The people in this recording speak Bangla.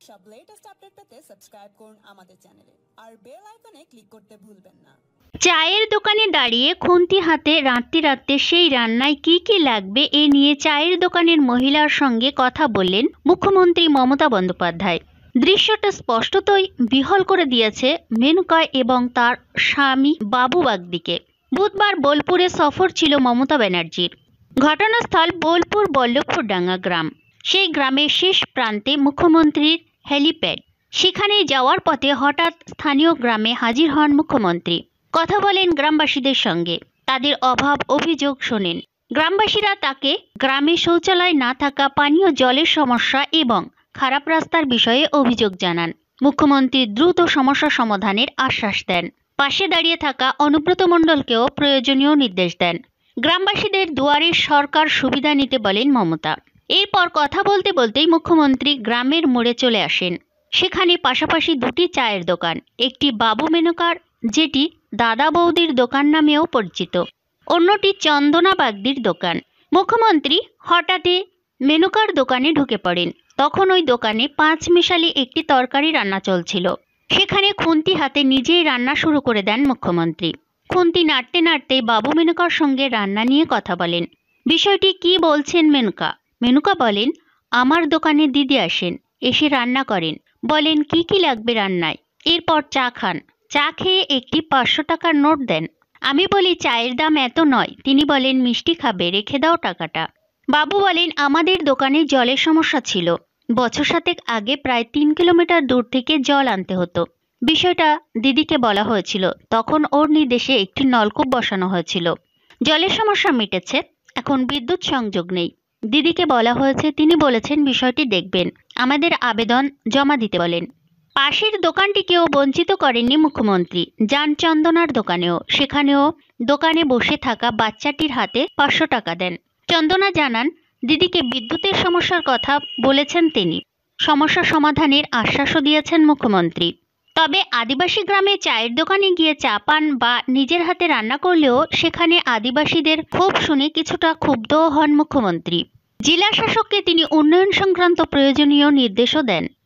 সব লেটেস্ট আপডেট পেতে সাবস্ক্রাইব করুন আমাদের চ্যানেলে আর বেল আইকনে ক্লিক করতে ভুলবেন না। চায়ের দোকানে দাঁড়িয়ে খুন্তি হাতে রাঁধতে রাঁধতে সেই রান্নায় কি কি লাগবে এ নিয়ে চায়ের দোকানের মহিলার সঙ্গে কথা বললেন মুখ্যমন্ত্রী মমতা বন্দ্যোপাধ্যায়। দৃশ্যটা স্পষ্টতই বিহল করে দিয়েছে মেনকা এবং তার স্বামী বাবু বাগদিকে। বুধবার বোলপুরে সফর ছিল মমতা ব্যানার্জির। ঘটনাস্থল বোলপুর বল্লভপুরডাঙ্গা গ্রাম। সেই গ্রামের শেষ প্রান্তে মুখ্যমন্ত্রীর হেলিপ্যাড। সেখানে যাওয়ার পথে হঠাৎ স্থানীয় গ্রামে হাজির হন মুখ্যমন্ত্রী। কথা বলেন গ্রামবাসীদের সঙ্গে, তাদের অভাব অভিযোগ শোনেন। গ্রামবাসীরা তাকে গ্রামে শৌচালয় না থাকা, পানীয় জলের সমস্যা এবং খারাপ রাস্তার বিষয়ে অভিযোগ জানান। মুখ্যমন্ত্রী দ্রুত সমস্যা সমাধানের আশ্বাস দেন। পাশে দাঁড়িয়ে থাকা অনুব্রত মণ্ডলকেও প্রয়োজনীয় নির্দেশ দেন। গ্রামবাসীদের দুয়ারে সরকার সুবিধা নিতে বলেন মমতা। এরপর কথা বলতে বলতেই মুখ্যমন্ত্রী গ্রামের মোড়ে চলে আসেন। সেখানে পাশাপাশি দুটি চায়ের দোকান, একটি বাবু মেনকার যেটি দাদা বৌদির দোকান নামেও পরিচিত, অন্যটি চন্দনা বাগদির দোকান। মুখ্যমন্ত্রী হঠাৎই মেনকার দোকানে ঢুকে পড়েন। তখন ওই দোকানে পাঁচমিশালি একটি তরকারি রান্না চলছিল। সেখানে খুন্তি হাতে নিজেই রান্না শুরু করে দেন মুখ্যমন্ত্রী। খুন্তি নাড়তে নাড়তে বাবু মেনকার সঙ্গে রান্না নিয়ে কথা বলেন। বিষয়টি কি বলছেন মেনকা? মেনকা বলেন, আমার দোকানে দিদি আসেন, এসে রান্না করেন, বলেন কি কি লাগবে রান্নায়। এরপর চা খান। চা খেয়ে একটি 500 টাকার নোট দেন। আমি বলি চায়ের দাম এত নয়। তিনি বলেন মিষ্টি খাবে, রেখে দাও টাকাটা। বাবু বলেন আমাদের দোকানে জলের সমস্যা ছিল। বছর 7 আগে প্রায় 3 কিলোমিটার দূর থেকে জল আনতে হতো। বিষয়টা দিদিকে বলা হয়েছিল। তখন ওর নির্দেশে একটি নলকূপ বসানো হয়েছিল। জলের সমস্যা মিটেছে, এখন বিদ্যুৎ সংযোগ নেই। দিদিকে বলা হয়েছে, তিনি বলেছেন বিষয়টি দেখবেন, আমাদের আবেদন জমা দিতে বলেন। পাশের দোকানটিকেও বঞ্চিত করেননি মুখ্যমন্ত্রী। যান চন্দনার দোকানেও। সেখানেও দোকানে বসে থাকা বাচ্চাটির হাতে 500 টাকা দেন। চন্দনা জানান দিদিকে বিদ্যুতের সমস্যার কথা বলেছেন তিনি। সমস্যা সমাধানের আশ্বাসও দিয়েছেন মুখ্যমন্ত্রী। তবে আদিবাসী গ্রামে চায়ের দোকানে গিয়ে চা পান বা নিজের হাতে রান্না করলেও সেখানে আদিবাসীদের ক্ষোভ শুনে কিছুটা ক্ষুব্ধও হন মুখ্যমন্ত্রী। জেলা শাসককে তিনি উন্নয়ন সংক্রান্ত প্রয়োজনীয় নির্দেশও দেন।